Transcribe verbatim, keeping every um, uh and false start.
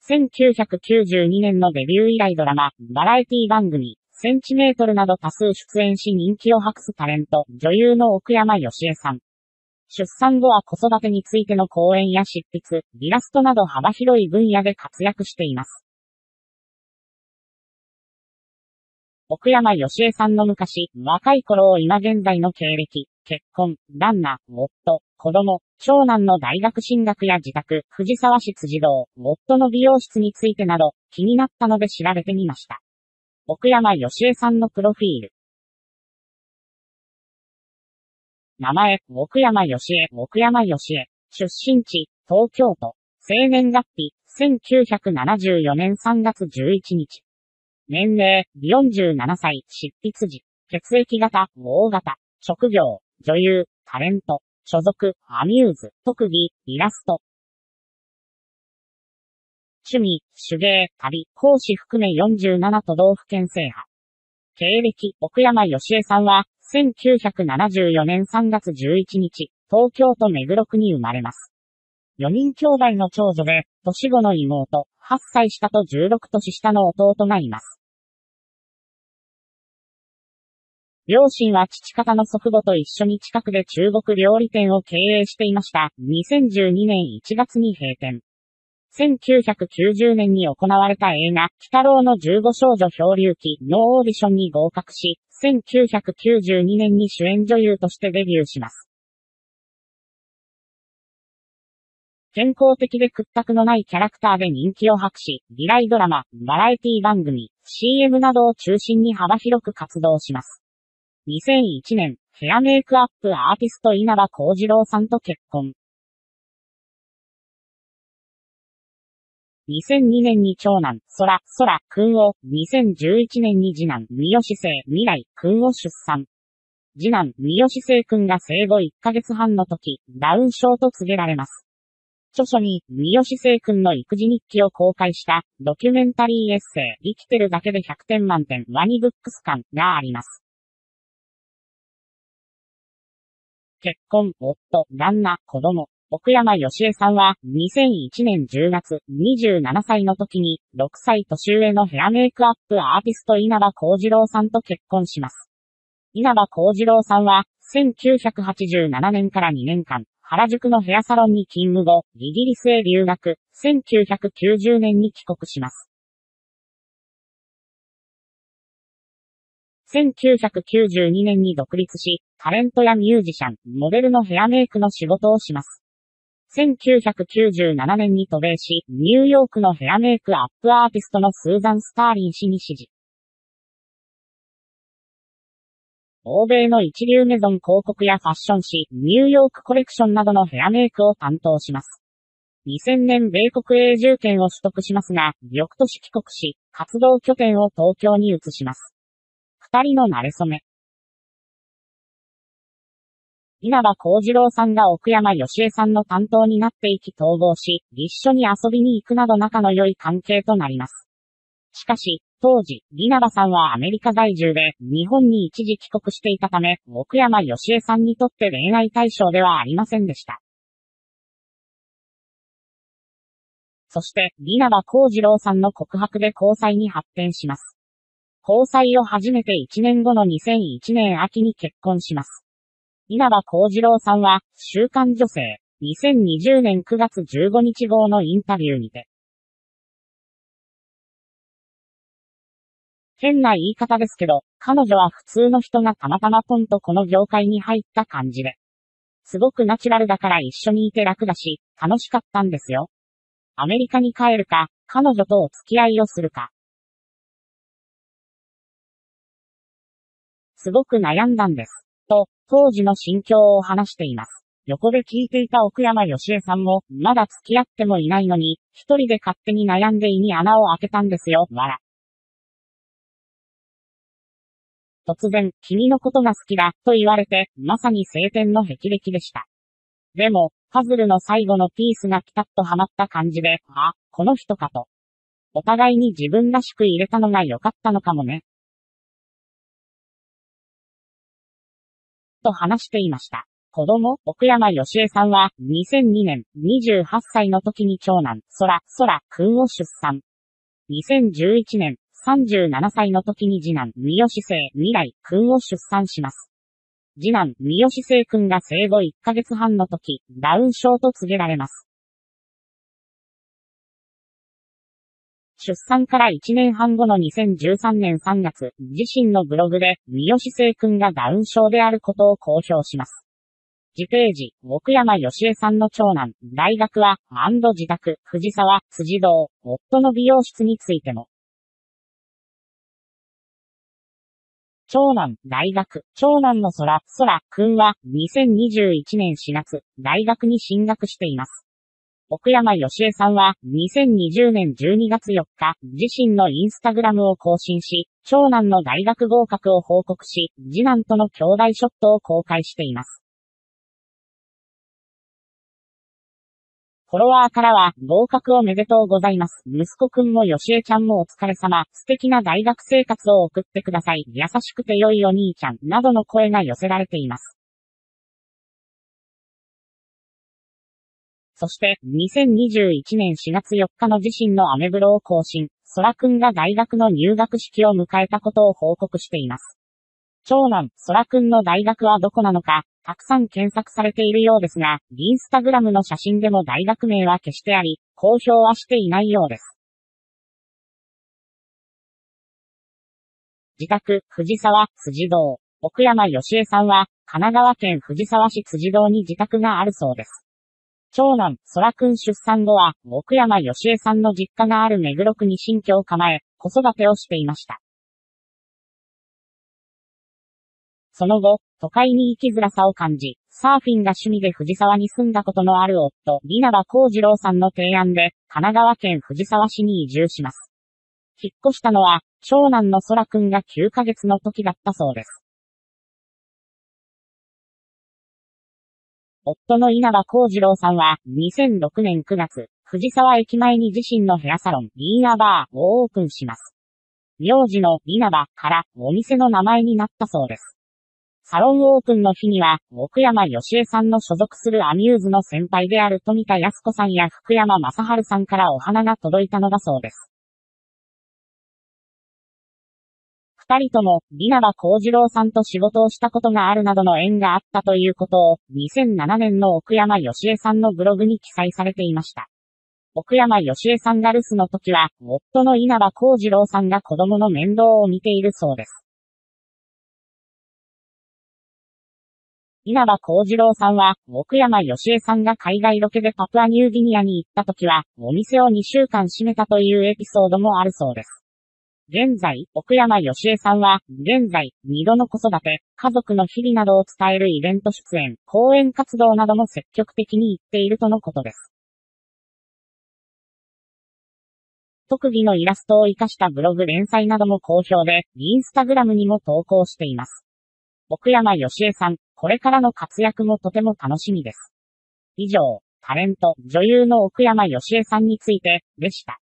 せんきゅうひゃくきゅうじゅうにねんのデビュー以来ドラマ、バラエティ番組、センチメートルなど多数出演し人気を博すタレント、女優の奥山佳恵さん。出産後は子育てについての講演や執筆、イラストなど幅広い分野で活躍しています。奥山佳恵さんの昔、若い頃を今現在の経歴、結婚、旦那、夫、子供、長男の大学進学や自宅、藤沢市辻堂、夫の美容室についてなど、気になったので調べてみました。奥山佳恵さんのプロフィール。名前、奥山佳恵、奥山佳恵。出身地、東京都。生年月日、せんきゅうひゃくななじゅうよねんさんがつじゅういちにち。年齢、よんじゅうななさい、執筆時。血液型、O型。職業、女優、タレント。所属、アミューズ。特技、イラスト。趣味、手芸、旅、講師含めよんじゅうななとどうふけん制覇。経歴、奥山佳恵さんは、せんきゅうひゃくななじゅうよねんさんがつじゅういちにち、東京都目黒区に生まれます。よにん兄弟の長女で、年子の妹、はっさい下とじゅうろくとし下の弟がいます。両親は父方の祖父母と一緒に近くで中国料理店を経営していました。にせんじゅうにねんいちがつに閉店。せんきゅうひゃくきゅうじゅうねんに行われた映画、鬼太郎のじゅうご少女漂流記のオーディションに合格し、せんきゅうひゃくきゅうじゅうにねんに主演女優としてデビューします。健康的で屈託のないキャラクターで人気を博し、未来ドラマ、バラエティ番組、シーエム などを中心に幅広く活動します。にせんいちねん、ヘアメイクアップアーティスト稲葉浩二郎さんと結婚。にせんにねんに長男、空、空、くんを、にせんじゅういちねんに次男、三好星、未来、くんを出産。次男、三好星くんが生後いっかげつはんの時、ダウン症と告げられます。著書に、三好星くんの育児日記を公開した、ドキュメンタリーエッセイ、生きてるだけでひゃくてん満点、ワニブックス館があります。結婚、夫、旦那、子供。奥山佳恵さんは、にせんいちねんじゅうがつ、にじゅうななさいの時に、ろくさい年上のヘアメイクアップアーティスト稲葉浩二郎さんと結婚します。稲葉浩二郎さんは、せんきゅうひゃくはちじゅうななねんからにねんかん、原宿のヘアサロンに勤務後、イギリスへ留学、せんきゅうひゃくきゅうじゅうねんに帰国します。せんきゅうひゃくきゅうじゅうにねんに独立し、タレントやミュージシャン、モデルのヘアメイクの仕事をします。せんきゅうひゃくきゅうじゅうななねんに渡米し、ニューヨークのヘアメイクアップアーティストのスーザン・スターリン氏に師事。欧米の一流メゾン広告やファッション誌、ニューヨークコレクションなどのヘアメイクを担当します。にせんねん米国永住権を取得しますが、翌年帰国し、活動拠点を東京に移します。二人の馴れ初め。稲葉浩二郎さんが奥山佳恵さんの担当になっていき統合し、一緒に遊びに行くなど仲の良い関係となります。しかし、当時、稲葉さんはアメリカ在住で、日本に一時帰国していたため、奥山佳恵さんにとって恋愛対象ではありませんでした。そして、稲葉浩二郎さんの告白で交際に発展します。交際を始めていちねんごのにせんいちねん秋に結婚します。稲葉浩二郎さんは、週刊女性、にせんにじゅうねんくがつじゅうごにち号のインタビューにて。変な言い方ですけど、彼女は普通の人がたまたまポンとこの業界に入った感じで。すごくナチュラルだから一緒にいて楽だし、楽しかったんですよ。アメリカに帰るか、彼女とお付き合いをするか。すごく悩んだんです。と、当時の心境を話しています。横で聞いていた奥山佳恵さんも、まだ付き合ってもいないのに、一人で勝手に悩んで胃に穴を開けたんですよ、わら。突然、君のことが好きだ、と言われて、まさに晴天の霹靂でした。でも、パズルの最後のピースがピタッとはまった感じで、あ、この人かと。お互いに自分らしく入れたのが良かったのかもね。と話していました。 子供、奥山義恵さんは、にせんにねん、にじゅうはっさいの時に長男、空、空くんを出産。にせんじゅういちねん、さんじゅうななさいの時に次男、三好星、未来くんを出産します。次男、三好星くんが生後いっかげつはんの時、ダウン症と告げられます。出産からいちねんはん後のにせんじゅうさんねんさんがつ、自身のブログで、三好星くんがダウン症であることを公表します。次ページ、奥山義恵さんの長男、大学は、自宅、藤沢、辻堂、夫の美容室についても。長男、大学、長男の空、空くんは、にせんにじゅういちねんしがつ、大学に進学しています。奥山義恵さんは、にせんにじゅうねんじゅうにがつよっか、自身のインスタグラムを更新し、長男の大学合格を報告し、次男との兄弟ショットを公開しています。フォロワーからは、合格おめでとうございます。息子くんもよしえちゃんもお疲れ様。素敵な大学生活を送ってください。優しくて良いお兄ちゃん。などの声が寄せられています。そして、にせんにじゅういちねんしがつよっかの自身のアメブロを更新。空くんが大学の入学式を迎えたことを報告しています。長男、空くんの大学はどこなのか、たくさん検索されているようですが、インスタグラムの写真でも大学名は消してあり、公表はしていないようです。自宅、藤沢、辻堂。奥山義恵さんは、神奈川県藤沢市辻堂に自宅があるそうです。長男、空くん出産後は、奥山義恵さんの実家がある目黒区に新居を構え、子育てをしていました。その後、都会に生きづらさを感じ、サーフィンが趣味で藤沢に住んだことのある夫、稲葉幸次郎さんの提案で、神奈川県藤沢市に移住します。引っ越したのは、長男の空くんがきゅうかげつの時だったそうです。夫の稲葉幸次郎さんは、にせんろくねんくがつ、藤沢駅前に自身のヘアサロン、イーナバーをオープンします。名字の稲葉から、お店の名前になったそうです。サロンオープンの日には、奥山義恵さんの所属するアミューズの先輩である富田靖子さんや福山雅治さんからお花が届いたのだそうです。二人とも、稲葉幸次郎さんと仕事をしたことがあるなどの縁があったということを、にせんななねんの奥山義恵さんのブログに記載されていました。奥山義恵さんが留守の時は、夫の稲葉幸次郎さんが子供の面倒を見ているそうです。稲葉幸次郎さんは、奥山義恵さんが海外ロケでパプアニューギニアに行った時は、お店をにしゅうかん閉めたというエピソードもあるそうです。現在、奥山義恵さんは、現在、二度の子育て、家族の日々などを伝えるイベント出演、講演活動なども積極的に行っているとのことです。特技のイラストを活かしたブログ連載なども好評で、インスタグラムにも投稿しています。奥山義恵さん、これからの活躍もとても楽しみです。以上、タレント、女優の奥山義恵さんについて、でした。